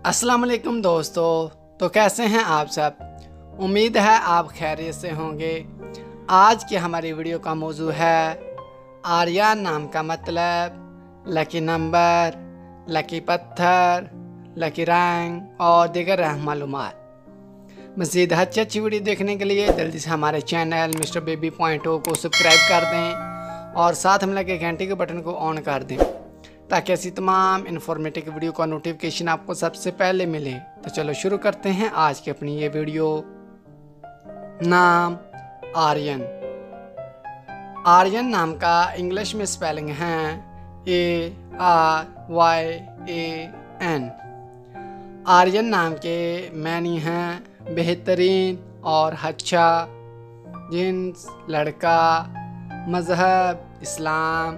अस्सलाम वालेकुम दोस्तों। तो कैसे हैं आप सब? उम्मीद है आप खैरियत से होंगे। आज की हमारी वीडियो का मौजू है आर्यन नाम का मतलब, लकी नंबर, लकी पत्थर, लकी रंग और दीगर अहम मालूमात। मज़ीद अच्छी वीडियो देखने के लिए जल्दी से हमारे चैनल मिस्टर बेबी पॉइंट को सब्सक्राइब कर दें और साथ में लगे घंटे के बटन को ऑन कर दें ताकि ऐसी तमाम इन्फॉर्मेटिव वीडियो का नोटिफिकेशन आपको सबसे पहले मिले। तो चलो शुरू करते हैं आज की अपनी ये वीडियो। नाम आर्यन। आर्यन नाम का इंग्लिश में स्पेलिंग है ARYAN। आर्यन नाम के मैनी हैं बेहतरीन और अच्छा, जिन्स लड़का, मज़हब इस्लाम,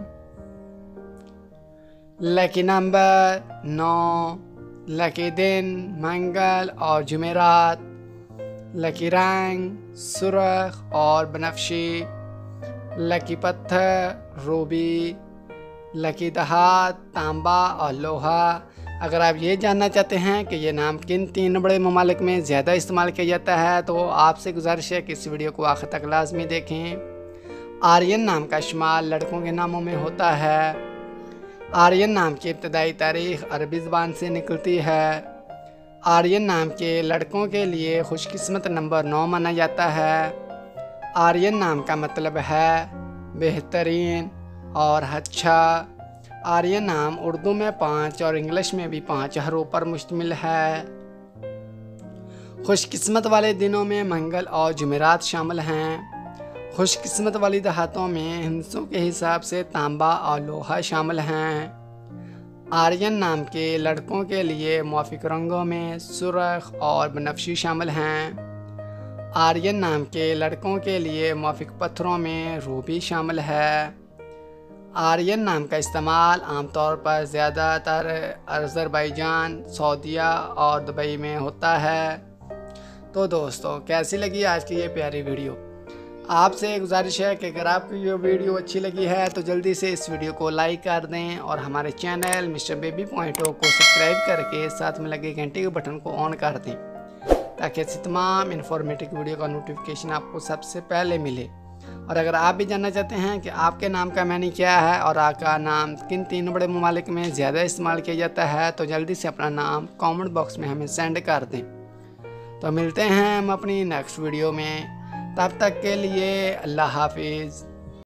लकी नंबर 9, लकी दिन मंगल और जुमेरात, लकी रंग सुर्ख और बनफशी, लकी पत्थर रूबी, लकी दहात तांबा और लोहा। अगर आप ये जानना चाहते हैं कि ये नाम किन 3 बड़े ममालिक में ज़्यादा इस्तेमाल किया जाता है तो आपसे गुजारिश है कि इस वीडियो को आखिर तक लाजमी देखें। आर्यन नाम का इस्तेमाल लड़कों के नामों में होता है। आर्यन नाम की इब्तदाई तारीख अरबी ज़बान से निकलती है। आर्यन नाम के लड़कों के लिए खुशकिस्मत नंबर 9 माना जाता है। आर्यन नाम का मतलब है बेहतरीन और अच्छा। आर्यन नाम उर्दू में 5 और इंग्लिश में भी 5 हरूफ पर मुश्तमिल है। खुशकिस्मत वाले दिनों में मंगल और जुमेरात शामिल हैं। खुशकिस्मत वाली दहातों में हिंसों के हिसाब से तांबा और लोहा शामिल हैं। आर्यन नाम के लड़कों के लिए मौफिक रंगों में सुर्ख और बनफशी शामिल हैं। आर्यन नाम के लड़कों के लिए मौफिक पत्थरों में रूबी शामिल है। आर्यन नाम का इस्तेमाल आमतौर पर ज़्यादातर अज़रबैजान, सऊदीया और दुबई में होता है। तो दोस्तों, कैसी लगी आज की ये प्यारी वीडियो? आपसे गुजारिश है कि अगर आपको ये वीडियो अच्छी लगी है तो जल्दी से इस वीडियो को लाइक कर दें और हमारे चैनल मिस्टर बेबी पॉइंट को सब्सक्राइब करके साथ में लगे घंटे के बटन को ऑन कर दें ताकि ऐसी तमाम इन्फॉर्मेटिव वीडियो का नोटिफिकेशन आपको सबसे पहले मिले। और अगर आप भी जानना चाहते हैं कि आपके नाम का मैनी क्या है और आपका नाम किन 3 बड़े ममालिक में ज़्यादा इस्तेमाल किया जाता है तो जल्दी से अपना नाम कमेंट बॉक्स में हमें सेंड कर दें। तो मिलते हैं हम अपनी नेक्स्ट वीडियो में, तब तक के लिए अल्लाह हाफिज़।